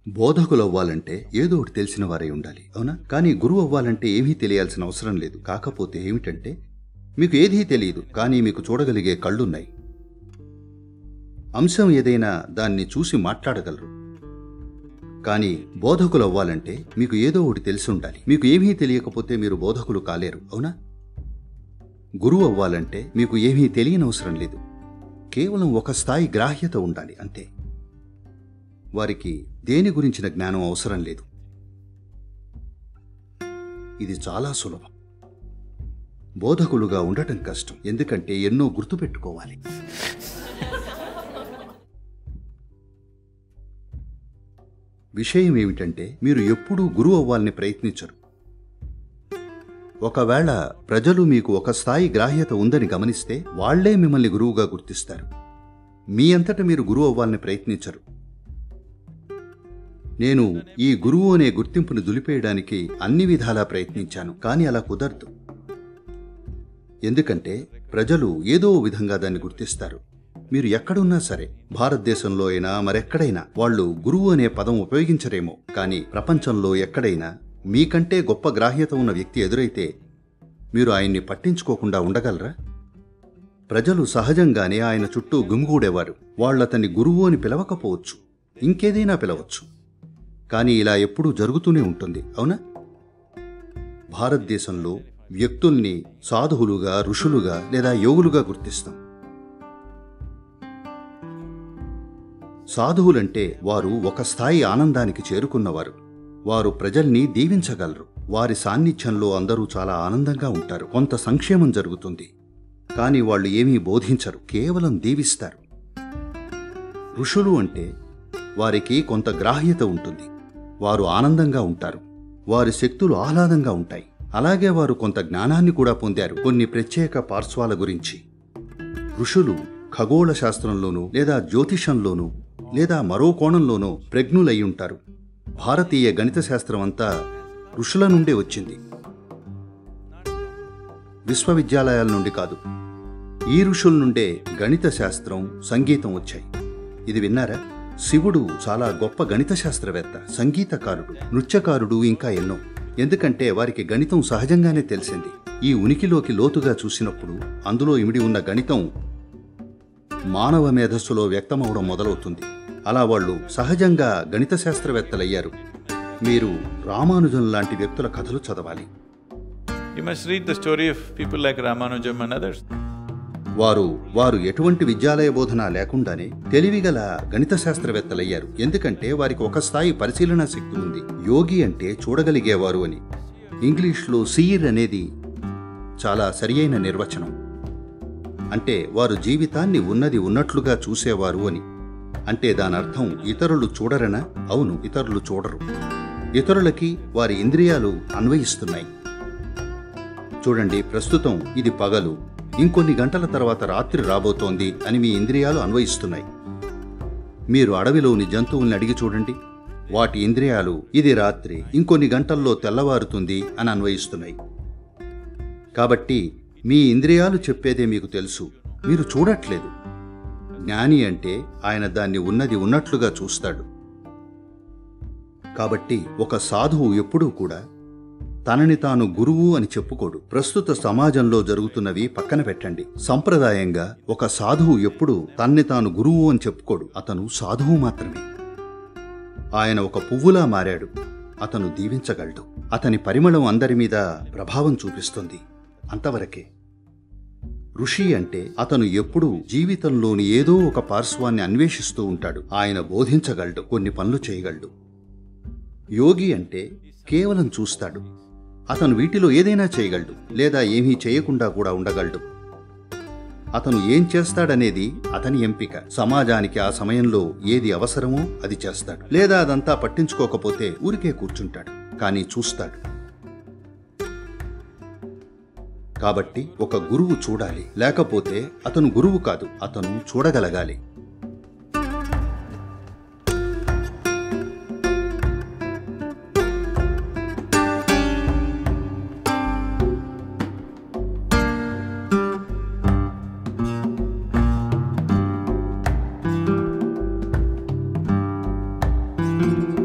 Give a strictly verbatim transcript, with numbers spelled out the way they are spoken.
బోధకులు అవ్వాలంటే ఏదో ఒకటి తెలిసిన వారై ఉండాలి, అవునా? కానీ గురువు అవ్వాలంటే ఏమీ తెలియాల్సిన అవసరం లేదు. కాకపోతే ఏమిటంటే మీకు ఏదీ తెలియదు, కానీ మీకు చూడగలిగే కళ్ళున్నాయి. అంశం ఏదైనా దాన్ని చూసి మాట్లాడగలరు. కానీ బోధకులు అవ్వాలంటే మీకు ఏదో ఒకటి తెలిసి ఉండాలి. మీకు ఏమీ తెలియకపోతే మీరు బోధకులు కాలేరు, అవునా? గురువు అవ్వాలంటే మీకు ఏమీ తెలియనవసరం లేదు. కేవలం ఒక స్థాయి గ్రాహ్యత ఉండాలి అంతే. వారికి దేని గురించిన జ్ఞానం అవసరం లేదు. ఇది చాలా సులభం. బోధకులుగా ఉండటం కష్టం, ఎందుకంటే ఎన్నో గుర్తుపెట్టుకోవాలి. విషయం ఏమిటంటే మీరు ఎప్పుడూ గురువు అవ్వాలని ప్రయత్నించరు. ఒకవేళ ప్రజలు మీకు ఒక స్థాయి గ్రాహ్యత ఉందని గమనిస్తే వాళ్లే మిమ్మల్ని గురువుగా గుర్తిస్తారు. మీ అంతట మీరు గురువు అవ్వాలని ప్రయత్నించరు. నేను ఈ గురువు అనే గుర్తింపును దులిపేయడానికి అన్ని విధాలా ప్రయత్నించాను, కానీ అలా కుదరదు. ఎందుకంటే ప్రజలు ఏదో విధంగా దాన్ని గుర్తిస్తారు. మీరు ఎక్కడున్నా సరే, భారతదేశంలో అయినా మరెక్కడైనా వాళ్ళు గురువు అనే పదం ఉపయోగించరేమో, కానీ ప్రపంచంలో ఎక్కడైనా మీకంటే గొప్ప గ్రాహ్యత ఉన్న వ్యక్తి ఎదురైతే మీరు ఆయన్ని పట్టించుకోకుండా ఉండగలరా? ప్రజలు సహజంగానే ఆయన చుట్టూ గుమిగూడేవారు. వాళ్ళతన్ని గురువు అని పిలవకపోవచ్చు, ఇంకేదైనా పిలవచ్చు, కానీ ఇలా ఎప్పుడూ జరుగుతూనే ఉంటుంది, అవునా? భారతదేశంలో వ్యక్తుల్ని సాధువులుగా, ఋషులుగా లేదా యోగులుగా గుర్తిస్తాం. సాధువులంటే వారు ఒక స్థాయి ఆనందానికి చేరుకున్నవారు. వారు ప్రజల్ని దీవించగలరు. వారి సాన్నిధ్యంలో అందరూ చాలా ఆనందంగా ఉంటారు. కొంత సంక్షేమం జరుగుతుంది, కానీ వాళ్ళు ఏమీ బోధించరు, కేవలం దీవిస్తారు. ఋషులు అంటే వారికి కొంత గ్రాహ్యత ఉంటుంది. వారు ఆనందంగా ఉంటారు. వారి శక్తులు ఆహ్లాదంగా ఉంటాయి. అలాగే వారు కొంత జ్ఞానాన్ని కూడా పొందారు, కొన్ని ప్రత్యేక పార్శ్వాల గురించి. ఋషులు ఖగోళ శాస్త్రంలోనూ లేదా జ్యోతిషంలోనూ లేదా మరో కోణంలోనూ ప్రజ్ఞులై ఉంటారు. భారతీయ గణిత శాస్త్రం అంతా ఋషుల నుండే వచ్చింది, విశ్వవిద్యాలయాల నుండి కాదు. ఈ ఋషుల నుండే గణిత శాస్త్రం, సంగీతం వచ్చాయి. ఇది విన్నారా? శివుడు చాలా గొప్ప గణిత శాస్త్రవేత్త, సంగీతకారుడు, నృత్యకారుడు, ఇంకా ఎన్నో. ఎందుకంటే వారికి గణితం సహజంగానే తెలిసింది. ఈ ఉనికిలోకి లోతుగా చూసినప్పుడు అందులో ఇమిడి ఉన్న గణితం మానవ మేధస్సులో వ్యక్తమవడం మొదలవుతుంది. అలా వాళ్ళు సహజంగా గణిత శాస్త్రవేత్తలయ్యారు. మీరు రామానుజన్ లాంటి వ్యక్తుల కథలు చదవాలి. You must read the story of people like Ramanujam and others. వారు వారు ఎటువంటి విద్యాలయ బోధన లేకుండానే తెలివిగల గణిత శాస్త్రవేత్తలయ్యారు. ఎందుకంటే వారికి ఒక స్థాయి పరిశీలనా శక్తి ఉంది. యోగి అంటే చూడగలిగేవారు అని. ఇంగ్లీష్లో సీర్ అనేది చాలా సరియైన నిర్వచనం. అంటే వారు జీవితాన్ని ఉన్నది ఉన్నట్లుగా చూసేవారు అని. అంటే దానర్థం ఇతరులు చూడరనా? అవును, ఇతరులు చూడరు. ఇతరులకి వారి ఇంద్రియాలు అన్వయిస్తున్నాయి. చూడండి, ప్రస్తుతం ఇది పగలు, ఇంకొన్ని గంటల తర్వాత రాత్రి రాబోతోంది అని మీ ఇంద్రియాలు అన్వయిస్తున్నాయి. మీరు అడవిలోని జంతువుల్ని అడిగి చూడండి, వాటి ఇంద్రియాలు ఇది రాత్రి, ఇంకొన్ని గంటల్లో తెల్లవారుతుంది అని అన్వయిస్తున్నాయి. కాబట్టి మీ ఇంద్రియాలు చెప్పేదే మీకు తెలుసు, మీరు చూడట్లేదు. జ్ఞాని అంటే ఆయన దాన్ని ఉన్నది ఉన్నట్లుగా చూస్తాడు. కాబట్టి ఒక సాధువు ఎప్పుడూ కూడా తనని తాను గురువు అని చెప్పుకోడు. ప్రస్తుత సమాజంలో జరుగుతున్నవి పక్కన పెట్టండి. సంప్రదాయంగా ఒక సాధువు ఎప్పుడూ తన్ని తాను గురువు అని చెప్పుకోడు. అతను సాధువు మాత్రమే. ఆయన ఒక పువ్వులా మారాడు. అతను దీవించగలడు. అతని పరిమళం అందరి మీద ప్రభావం చూపిస్తుంది, అంతవరకే. ఋషి అంటే అతను ఎప్పుడూ జీవితంలోని ఏదో ఒక పార్శ్వాన్ని అన్వేషిస్తూ ఉంటాడు. ఆయన బోధించగలడు, కొన్ని పనులు చేయగలడు. యోగి అంటే కేవలం చూస్తాడు. అతను వీటిలో ఏదైనా చేయగలడు, లేదా ఏమీ చేయకుండా కూడా ఉండగలడు. అతను ఏం చేస్తాడనేది అతని ఎంపిక. సమాజానికి ఆ సమయంలో ఏది అవసరమో అది చేస్తాడు, లేదా అదంతా పట్టించుకోకపోతే ఊరికే కూర్చుంటాడు, కానీ చూస్తాడు. కాబట్టి ఒక గురువు చూడాలి, లేకపోతే అతను గురువు కాదు, అతను చూడగలగాలి. thank you